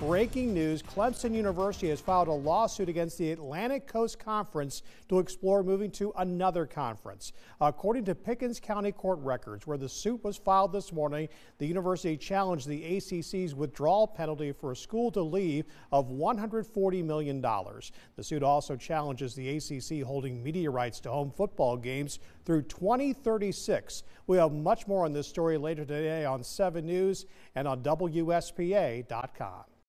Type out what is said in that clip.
Breaking news, Clemson University has filed a lawsuit against the Atlantic Coast Conference to explore moving to another conference. According to Pickens County court records, where the suit was filed this morning, the university challenged the ACC's withdrawal penalty for a school to leave of $140 million. The suit also challenges the ACC holding media rights to home football games through 2036. We'll have much more on this story later today on 7 News and on WSPA.com.